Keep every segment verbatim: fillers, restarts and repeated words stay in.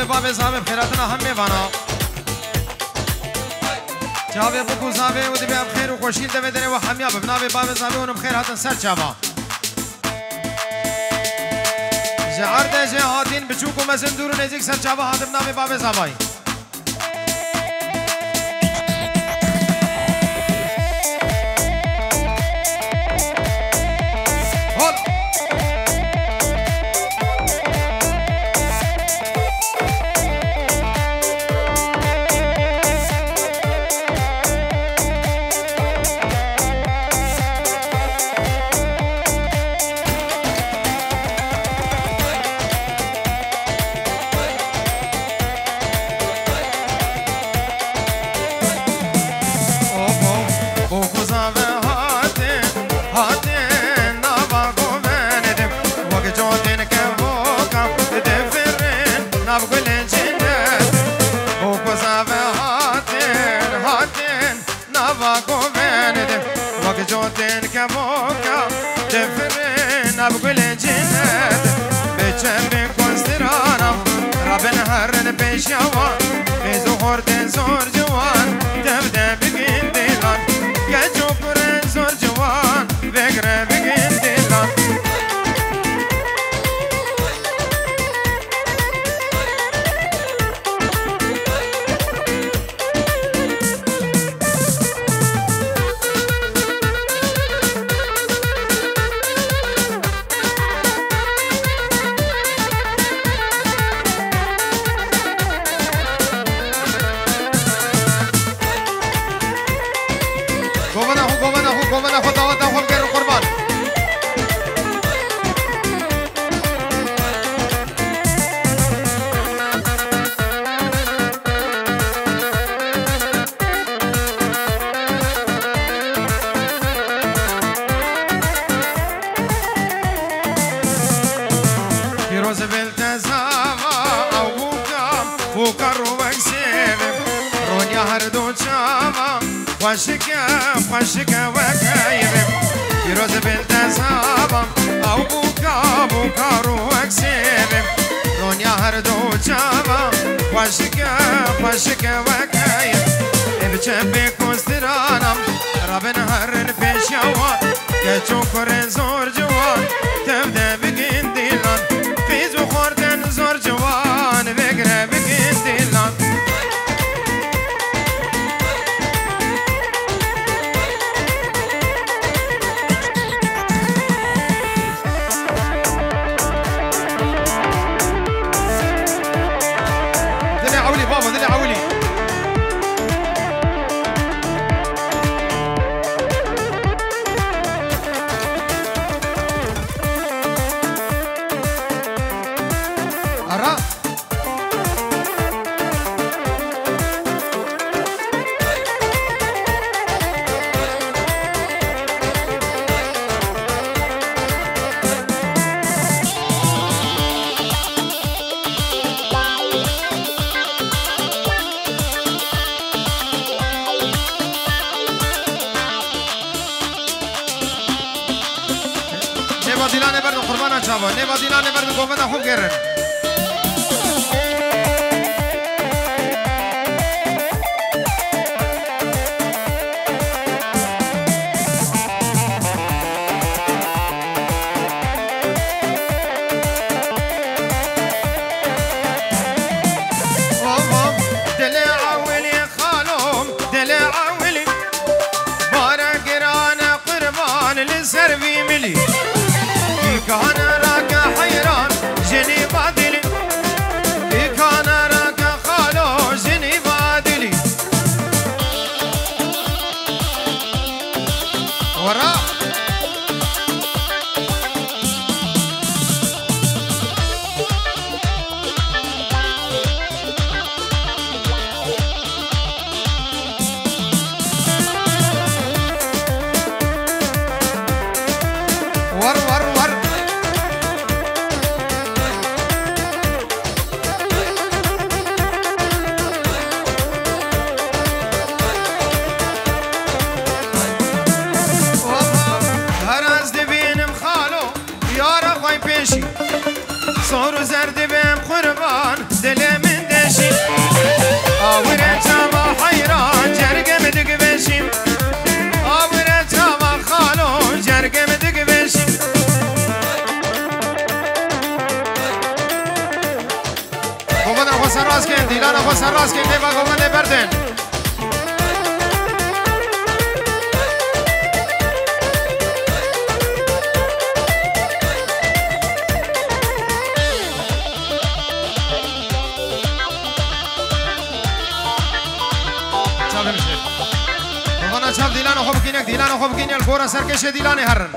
باب صاحب خیراتنا هم میوانا چاوی بکو زاوی و دی باب خیر و خوشیل دوی دره و همیا ببناوی باب زاوی اونم خیر هاتن سر چاوا جعرد جهاتین بچوک و مزن دور و نزیک سر چاوا هاتم ناوی باب زاوی خوشك وكايب يروز بالتزابا او بوكا بوكا روك سيب رونيا هردو جابا خوشك خوشك وكايب بجنبي كوسترانم رابن هرن بيشوا كچو كورن زور جوان تبدا بگين ديلان فيزو خوردن زور جوان بگره بگين ديلان دیلانه برد قربان چاوا نوا دیلانه برد گومه خوب گرن دل عولی خالوم دل عولی بارا گران قربان لسروی ملی كان راك حيران جني بادلي كان راك خالو جني بادلي ورا ور ور ور صار زرد بهم قربان دل من باز که نبا گوانده بردن چاپ دیلان خوب کینک دیلان خوب کینل گورا سرکش دیلان هرن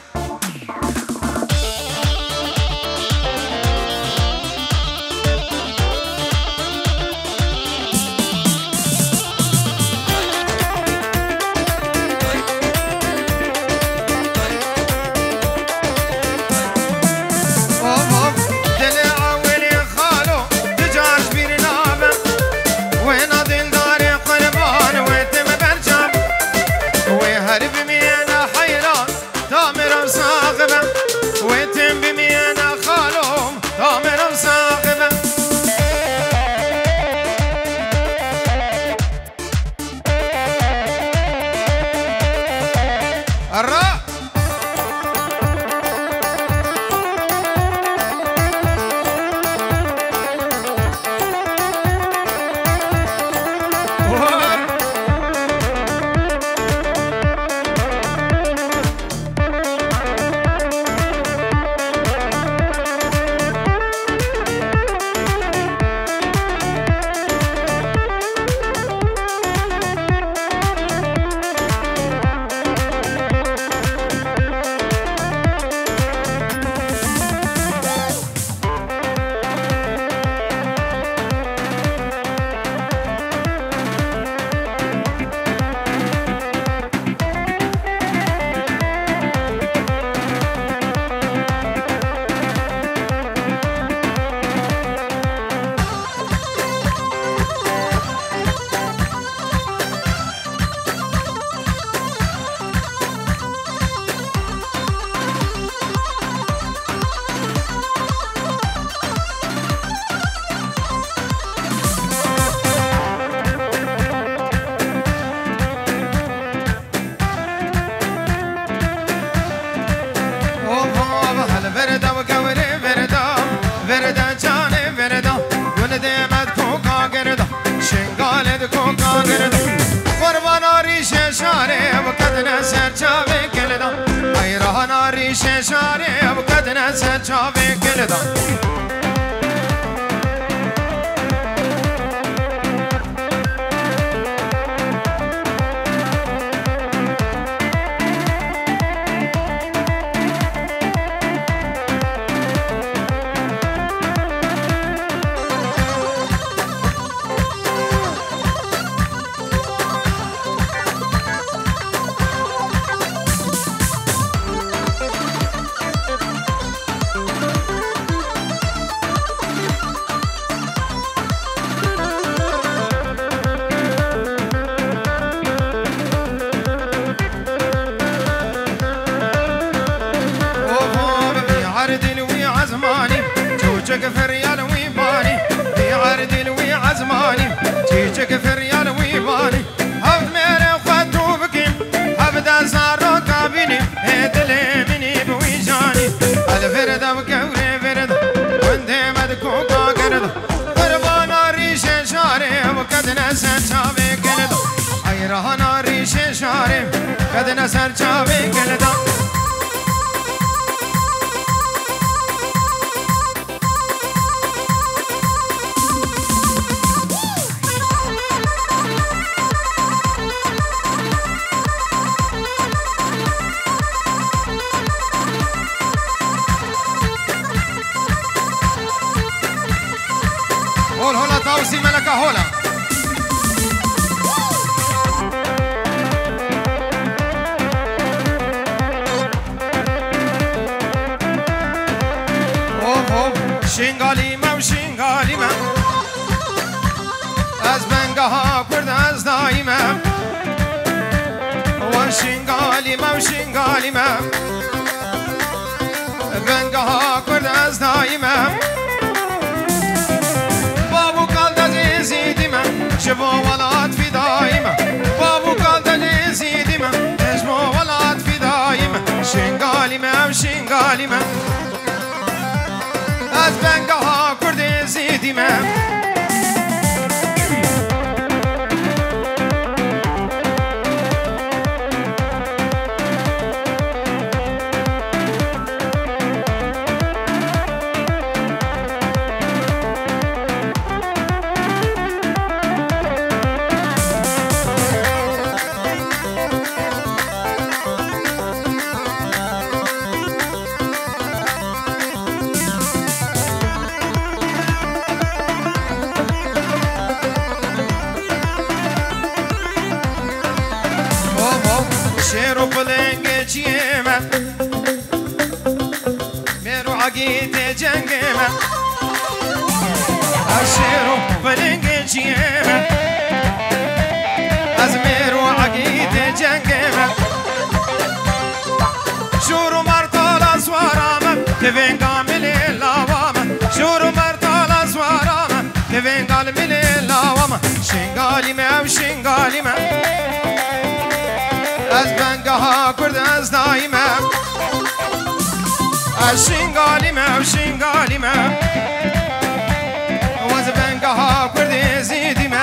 هول هولا تاوسي ملكة هولا شنغالي ما وشنغالي ما از بنگاه کرد از دایما وشنغالي ما وشنغالي ما بنگاه کرد از دایما بابو قلد عزیزی ما شبو ولاد في دایما بابو قلد عزیزی ما شبو ولاد في دایما شنغالي ما وشنغالي ما از بنگاه کرد زیدی من شيرو فلنجي جيمة أزمير وعقيد جنجمة شورو مرطال سوارامة كيفين قامل اللوامة شورو مرطال سوارامة كيفين قامل اللوامة شنقالي ما وشنقالي ما از بنگها کرد از دایمه از شنگالیمه و شنگالیمه و از بنگها کرد زیدیمه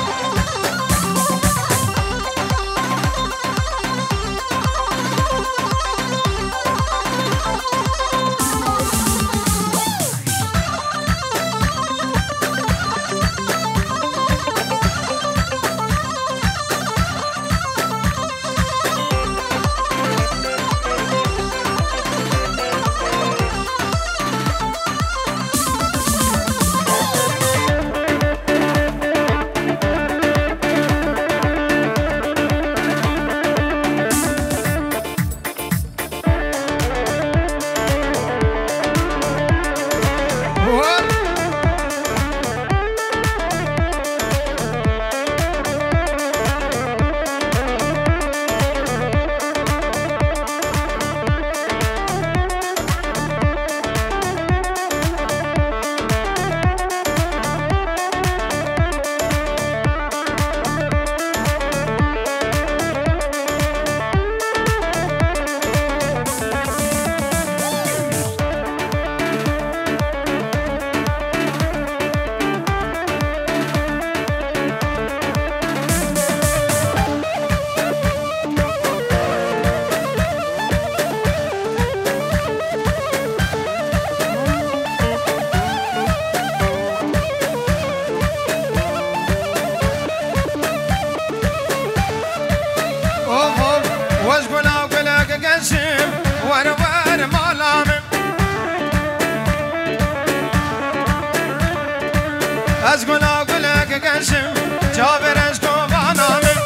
از گلا گلک گشم جابرش کو بانامم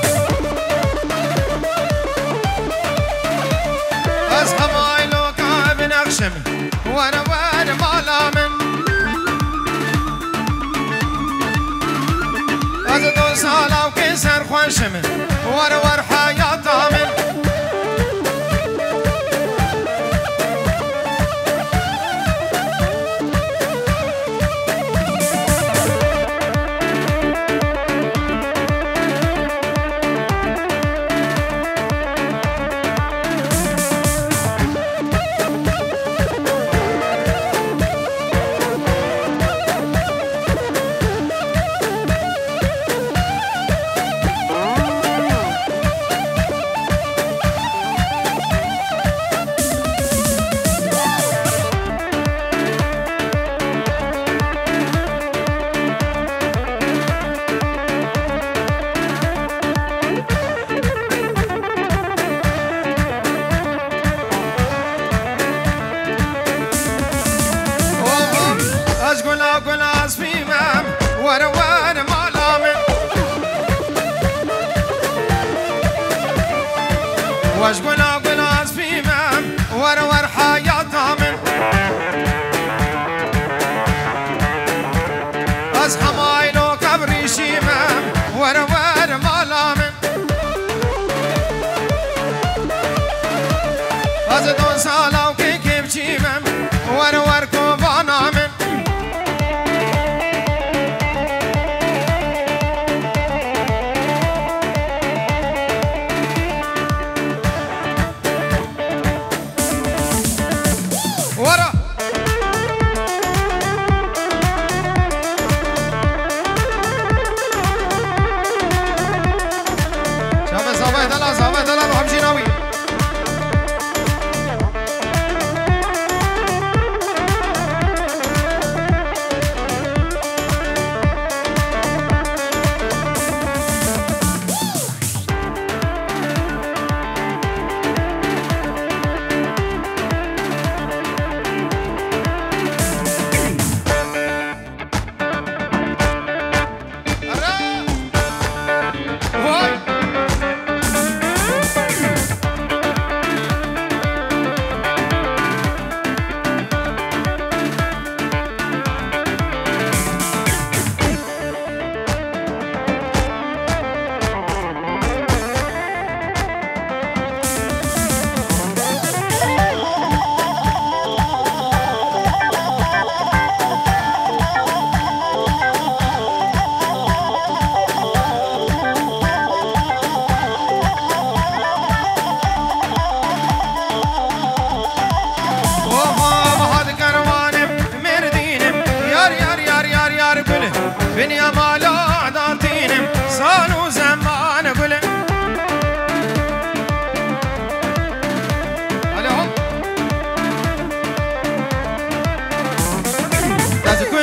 از قبایلو که بنقشم ور ور مالامم از دو سالم که سرخوشم ور ور حیاتامم واش قنا قنا سبيمام ور ور حياتامن از حمايلو كبري شيمام ور ور مالامن از دون سالاو كي كيف شيمام ور ور كوبانامن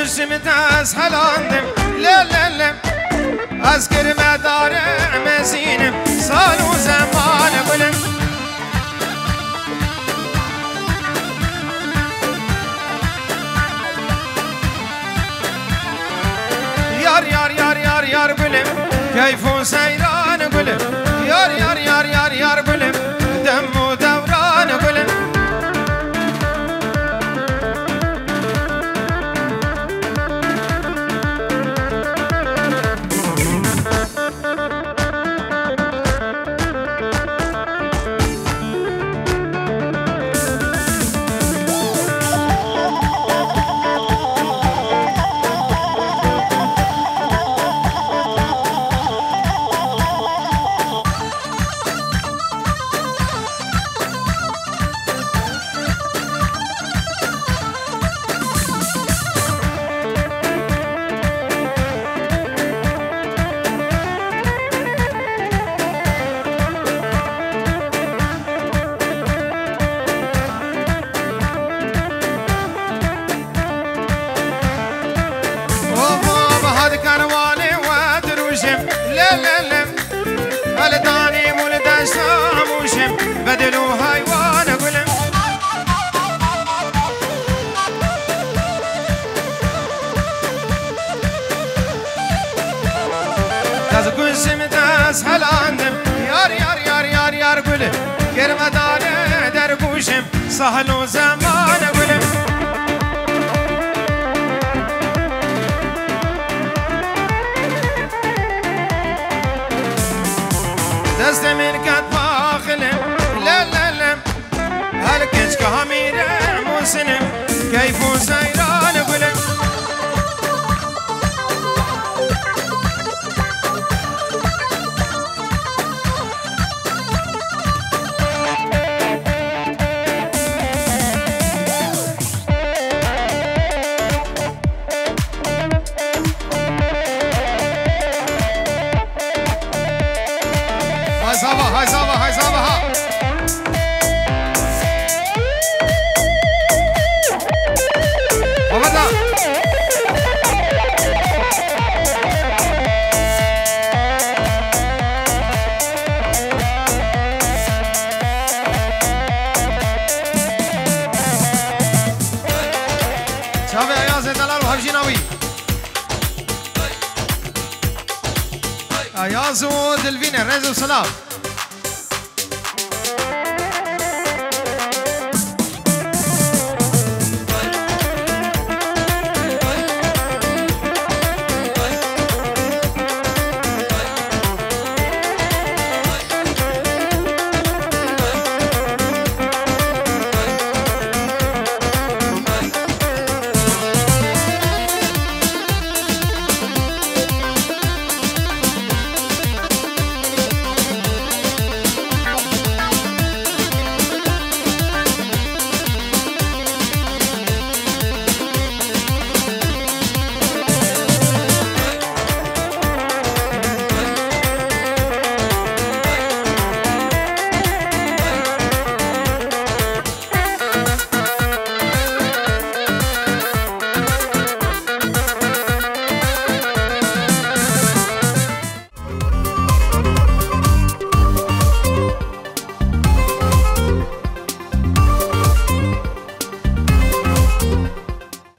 گوشم تاز حلاندم لا لا لا أذكر مدار مزينم صار زمان بلم يار يار يار يار يار بلم كيف سيران بلم يار يار يار يار يار بلم دم ودوران بلم بدلوا هايوان قلم تاز قسم تاز هلاندم يار يار يار يار يار قلم كرمدان درقوشم سهل زمان قلم دست من كتفا خلم لا لا لا هلكش كهامير مسلم كيف سيران قلم هاي صابا هاي صابا هاي صابا ها وبدا شابي اياز دلال وهبجيناوي اياز ودلفين رزق وسلام